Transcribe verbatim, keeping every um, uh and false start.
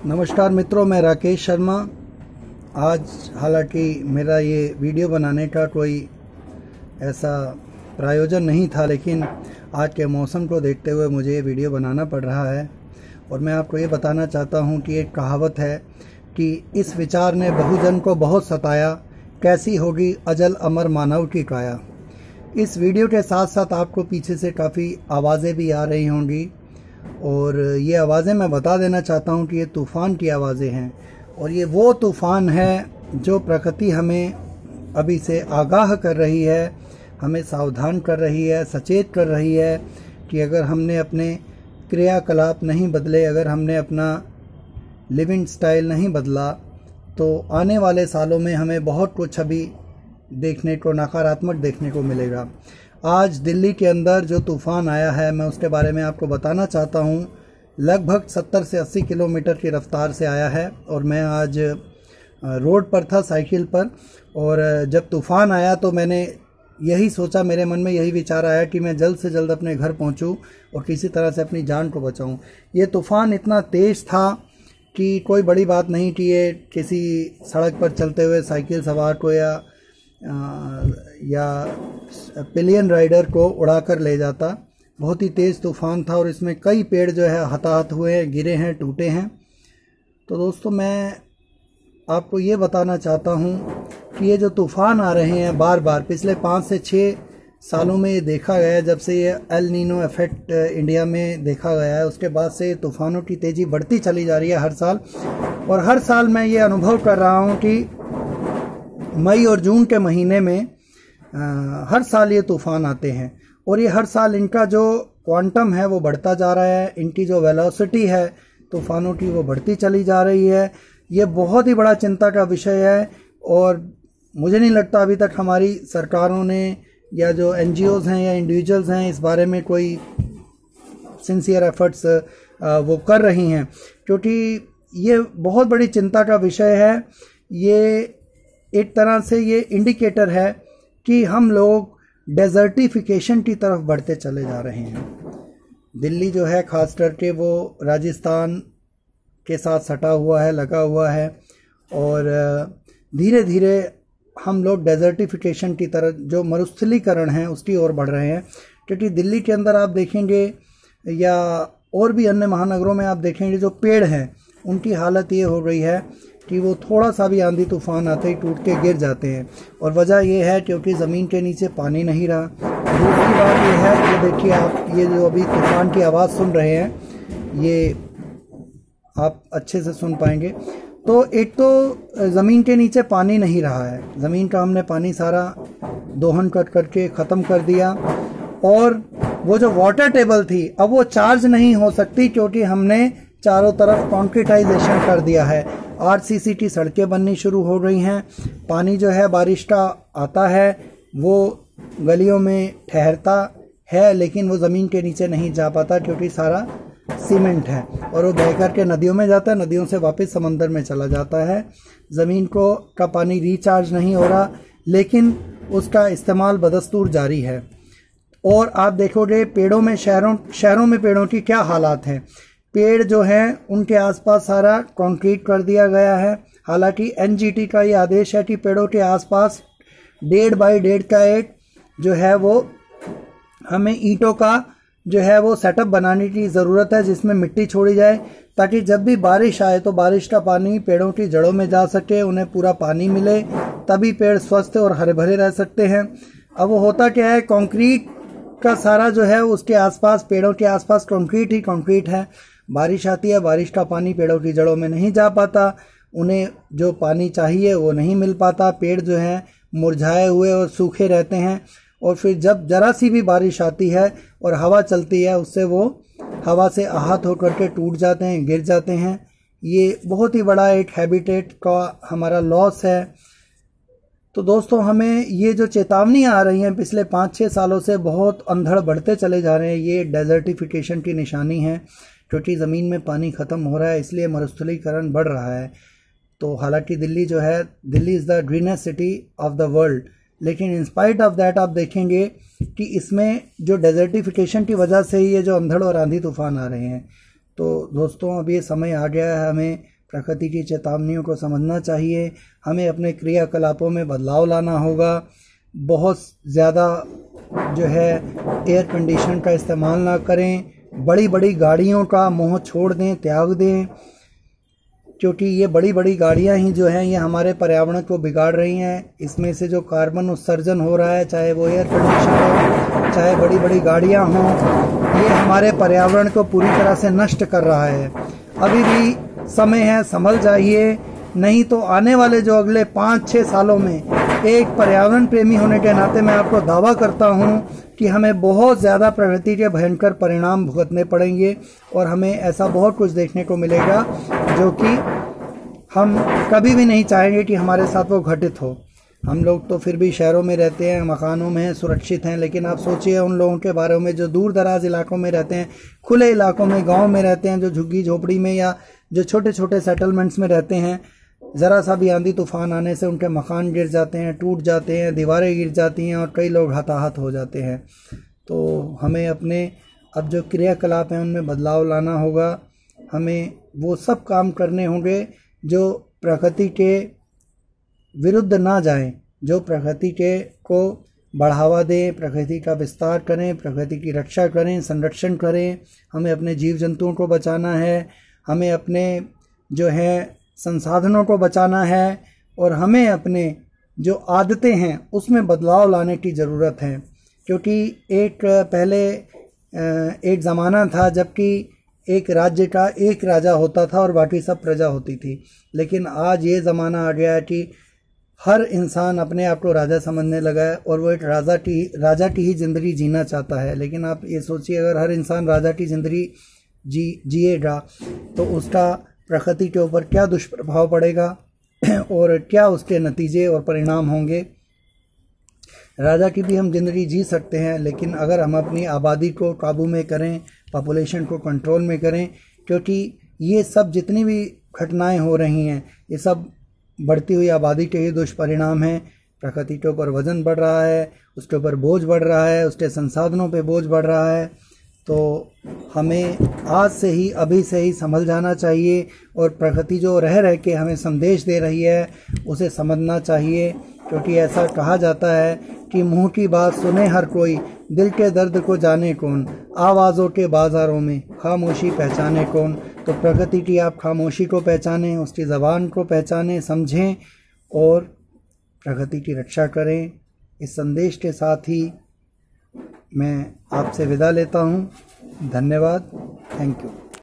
नमस्कार मित्रों, मैं राकेश शर्मा। आज हालांकि मेरा ये वीडियो बनाने का कोई ऐसा प्रायोजन नहीं था, लेकिन आज के मौसम को देखते हुए मुझे ये वीडियो बनाना पड़ रहा है। और मैं आपको ये बताना चाहता हूँ कि एक कहावत है कि इस विचार ने बहुजन को बहुत सताया, कैसी होगी अजल अमर मानव की काया। इस वीडियो के साथ साथ आपको पीछे से काफ़ी आवाज़ें भी आ रही होंगी, और ये आवाज़ें मैं बता देना चाहता हूँ कि ये तूफ़ान की आवाज़ें हैं। और ये वो तूफ़ान है जो प्रकृति हमें अभी से आगाह कर रही है, हमें सावधान कर रही है, सचेत कर रही है कि अगर हमने अपने क्रियाकलाप नहीं बदले, अगर हमने अपना लिविंग स्टाइल नहीं बदला, तो आने वाले सालों में हमें बहुत कुछ अभी देखने को, नकारात्मक देखने को मिलेगा। आज दिल्ली के अंदर जो तूफ़ान आया है, मैं उसके बारे में आपको बताना चाहता हूँ। लगभग सत्तर से अस्सी किलोमीटर की रफ्तार से आया है, और मैं आज रोड पर था साइकिल पर, और जब तूफ़ान आया तो मैंने यही सोचा, मेरे मन में यही विचार आया कि मैं जल्द से जल्द अपने घर पहुँचूँ और किसी तरह से अपनी जान को बचाऊँ। ये तूफ़ान इतना तेज़ था कि कोई बड़ी बात नहीं कि ये किसी सड़क पर चलते हुए साइकिल सवार को या आ, या पिलियन राइडर को उड़ाकर ले जाता। बहुत ही तेज़ तूफ़ान था, और इसमें कई पेड़ जो है हताहत हुए हैं, गिरे हैं, टूटे हैं। तो दोस्तों, मैं आपको ये बताना चाहता हूँ कि ये जो तूफ़ान आ रहे हैं बार बार, पिछले पाँच से छः सालों में ये देखा गया है, जब से ये एल नीनो इफेक्ट इंडिया में देखा गया है, उसके बाद से तूफ़ानों की तेज़ी बढ़ती चली जा रही है हर साल। और हर साल मैं ये अनुभव कर रहा हूँ कि मई और जून के महीने में आ, हर साल ये तूफ़ान आते हैं, और ये हर साल इनका जो क्वांटम है वो बढ़ता जा रहा है, इनकी जो वेलोसिटी है तूफ़ानों की वो बढ़ती चली जा रही है। ये बहुत ही बड़ा चिंता का विषय है, और मुझे नहीं लगता अभी तक हमारी सरकारों ने या जो एन जी ओज़ हैं या इंडिविजुअल्स हैं इस बारे में कोई सिंसियर एफर्ट्स वो कर रही हैं, क्योंकि ये बहुत बड़ी चिंता का विषय है। ये एक तरह से ये इंडिकेटर है कि हम लोग डेजर्टिफिकेशन की तरफ बढ़ते चले जा रहे हैं। दिल्ली जो है ख़ास करके वो राजस्थान के साथ सटा हुआ है, लगा हुआ है, और धीरे धीरे हम लोग डेजर्टिफिकेशन की तरफ, जो मरुस्थलीकरण है, उसकी ओर बढ़ रहे हैं। क्योंकि दिल्ली के अंदर आप देखेंगे या और भी अन्य महानगरों में आप देखेंगे, जो पेड़ हैं उनकी हालत ये हो गई है कि वो थोड़ा सा भी आंधी तूफान आते ही टूट के गिर जाते हैं। और वजह ये है क्योंकि ज़मीन के नीचे पानी नहीं रहा। दूसरी बात ये है कि देखिए, आप ये जो अभी तूफान की आवाज़ सुन रहे हैं, ये आप अच्छे से सुन पाएंगे। तो एक तो ज़मीन के नीचे पानी नहीं रहा है, ज़मीन का हमने पानी सारा दोहन कर करके ख़त्म कर दिया, और वो जो वाटर टेबल थी अब वो चार्ज नहीं हो सकती, क्योंकि हमने चारों तरफ कॉन्क्रीटाइजेशन कर दिया है। आर सी सी की सड़कें बननी शुरू हो गई हैं। पानी जो है बारिश का आता है, वो गलियों में ठहरता है, लेकिन वो ज़मीन के नीचे नहीं जा पाता, क्योंकि सारा सीमेंट है, और वो बह कर के नदियों में जाता है, नदियों से वापस समंदर में चला जाता है। ज़मीन को का पानी रिचार्ज नहीं हो रहा, लेकिन उसका इस्तेमाल बदस्तूर जारी है। और आप देखोगे पेड़ों में, शहरों शहरों में पेड़ों की क्या हालात हैं। पेड़ जो हैं उनके आसपास सारा कंक्रीट कर दिया गया है। हालांकि एन जी टी का ये आदेश है कि पेड़ों के आसपास डेढ़ बाई डेढ़ का एक जो है वो हमें ईंटों का जो है वो सेटअप बनाने की ज़रूरत है, जिसमें मिट्टी छोड़ी जाए, ताकि जब भी बारिश आए तो बारिश का पानी पेड़ों की जड़ों में जा सके, उन्हें पूरा पानी मिले, तभी पेड़ स्वस्थ और हरे भरे रह सकते हैं। अब वो होता क्या है, कंक्रीट का सारा जो है उसके आसपास, पेड़ों के आसपास कंक्रीट ही कंक्रीट है। बारिश आती है, बारिश का पानी पेड़ों की जड़ों में नहीं जा पाता, उन्हें जो पानी चाहिए वो नहीं मिल पाता। पेड़ जो हैं मुरझाए हुए और सूखे रहते हैं, और फिर जब जरा सी भी बारिश आती है और हवा चलती है, उससे वो हवा से आहत होकर के टूट जाते हैं, गिर जाते हैं। ये बहुत ही बड़ा एक हैबिटेट का हमारा लॉस है। तो दोस्तों, हमें ये जो चेतावनी आ रही है पिछले पाँच छः सालों से, बहुत अंधड़ बढ़ते चले जा रहे हैं, ये डेजर्टिफिकेशन की निशानी है, क्योंकि ज़मीन में पानी ख़त्म हो रहा है, इसलिए मरुस्थलीकरण बढ़ रहा है। तो हालांकि दिल्ली जो है, Delhi is the greenest city of the world, लेकिन इन स्पाइट ऑफ दैट आप देखेंगे कि इसमें जो डेजर्टिफिकेशन की वजह से ही ये जो अंधड़ और आंधी तूफान आ रहे हैं। तो दोस्तों, अब ये समय आ गया है हमें प्रकृति की चेतावनियों को समझना चाहिए। हमें अपने क्रियाकलापों में बदलाव लाना होगा। बहुत ज़्यादा जो है एयर कंडीशन का इस्तेमाल ना करें। बड़ी बड़ी गाड़ियों का मोह छोड़ दें, त्याग दें, क्योंकि ये बड़ी बड़ी गाड़ियां ही जो हैं ये हमारे पर्यावरण को बिगाड़ रही हैं। इसमें से जो कार्बन उत्सर्जन हो रहा है, चाहे वो एयर कंडीशन हो, चाहे बड़ी बड़ी गाड़ियां हों, ये हमारे पर्यावरण को पूरी तरह से नष्ट कर रहा है। अभी भी समय है, संभल जाइए, नहीं तो आने वाले जो अगले पाँच छः सालों में, एक पर्यावरण प्रेमी होने के नाते मैं आपको दावा करता हूं कि हमें बहुत ज़्यादा प्रकृति के भयंकर परिणाम भुगतने पड़ेंगे और हमें ऐसा बहुत कुछ देखने को मिलेगा जो कि हम कभी भी नहीं चाहेंगे कि हमारे साथ वो घटित हो। हम लोग तो फिर भी शहरों में रहते हैं, मकानों में हैं, सुरक्षित हैं, लेकिन आप सोचिए उन लोगों के बारे में जो दूर दराज इलाकों में रहते हैं, खुले इलाकों में, गाँव में रहते हैं, जो झुग्गी झोपड़ी में या जो छोटे छोटे सेटलमेंट्स में रहते हैं। ज़रा सा भी आंधी तूफान आने से उनके मकान गिर जाते हैं, टूट जाते हैं, दीवारें गिर जाती हैं और कई लोग हताहत हो जाते हैं। तो हमें अपने अब जो क्रियाकलाप हैं उनमें बदलाव लाना होगा। हमें वो सब काम करने होंगे जो प्रकृति के विरुद्ध ना जाएं, जो प्रकृति के को बढ़ावा दें, प्रकृति का विस्तार करें, प्रकृति की रक्षा करें, संरक्षण करें। हमें अपने जीव जंतुओं को बचाना है, हमें अपने जो है संसाधनों को बचाना है और हमें अपने जो आदतें हैं उसमें बदलाव लाने की ज़रूरत है। क्योंकि एक पहले एक ज़माना था जबकि एक राज्य का एक राजा होता था और बाकी सब प्रजा होती थी, लेकिन आज ये ज़माना आ गया है कि हर इंसान अपने आप को राजा समझने लगा है और वो एक राजा की राजा की ही ज़िंदगी जीना चाहता है। लेकिन आप ये सोचिए, अगर हर इंसान राजा की ज़िंदगी जी जिएगा तो उसका प्रकृति के ऊपर क्या दुष्प्रभाव पड़ेगा और क्या उसके नतीजे और परिणाम होंगे। राजा की भी हम ज़िंदगी जी सकते हैं, लेकिन अगर हम अपनी आबादी को काबू में करें, पॉपुलेशन को कंट्रोल में करें, क्योंकि ये सब जितनी भी घटनाएं हो रही हैं ये सब बढ़ती हुई आबादी के ही दुष्परिणाम हैं। प्रकृति के ऊपर वज़न बढ़ रहा है, उसके ऊपर बोझ बढ़ रहा है, उसके संसाधनों पे बोझ बढ़ रहा है। तो हमें आज से ही, अभी से ही संभल जाना चाहिए और प्रकृति जो रह रह के हमें संदेश दे रही है उसे समझना चाहिए। क्योंकि ऐसा कहा जाता है कि मुंह की बात सुने हर कोई, दिल के दर्द को जाने कौन, आवाज़ों के बाज़ारों में खामोशी पहचाने कौन। तो प्रकृति की आप खामोशी को पहचानें, उसकी ज़बान को पहचानें, समझें और प्रकृति की रक्षा करें। इस संदेश के साथ ही मैं आपसे विदा लेता हूँ। धन्यवाद। Thank you.